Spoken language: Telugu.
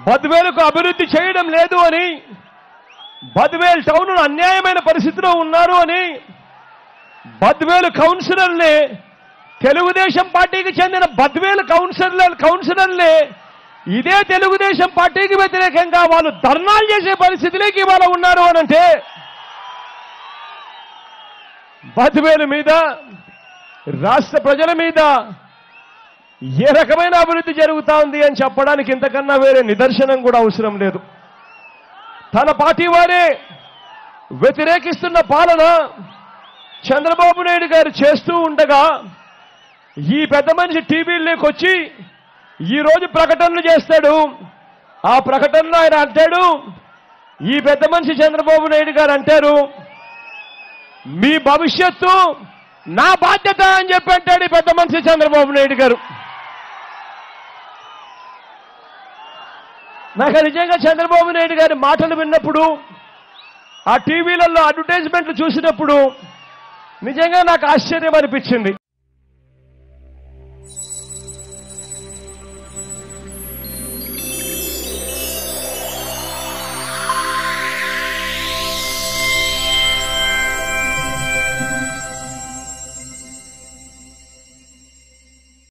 బద్వేలుకు అభివృద్ధి చేయడం లేదు అని, బద్వేల్ టౌన్ అన్యాయమైన పరిస్థితిలో ఉన్నారు అని బద్వేలు కౌన్సిలర్లే, తెలుగుదేశం పార్టీకి చెందిన బద్వేలు కౌన్సిలర్లే ఇదే తెలుగుదేశం పార్టీకి వ్యతిరేకంగా వాళ్ళు ధర్నాలు చేసే పరిస్థితిలోకి ఇవాళ ఉన్నారు అనంటే బద్వేలు మీద, రాష్ట్ర ప్రజల మీద ఏ రకమైన అభివృద్ధి జరుగుతా ఉంది అని చెప్పడానికి ఇంతకన్నా వేరే నిదర్శనం కూడా అవసరం లేదు. తన పార్టీ వారే వ్యతిరేకిస్తున్న పాలన చంద్రబాబు నాయుడు గారు చేస్తూ ఉండగా ఈ పెద్ద మనిషి టీవీలోకి వచ్చి ఈరోజు ప్రకటనలు చేస్తాడు. ఆ ప్రకటనలో ఆయన అంటాడు, ఈ పెద్ద మనిషి చంద్రబాబు నాయుడు గారు అంటారు, మీ భవిష్యత్తు నా బాధ్యత అని చెప్పి అంటాడు ఈ పెద్ద మనిషి చంద్రబాబు నాయుడు గారు. నాకు నిజంగా చంద్రబాబు నాయుడు గారి మాటలు విన్నప్పుడు, ఆ టీవీలలో అడ్వర్టైజ్మెంట్లు చూసినప్పుడు నిజంగా నాకు ఆశ్చర్యం అనిపించింది.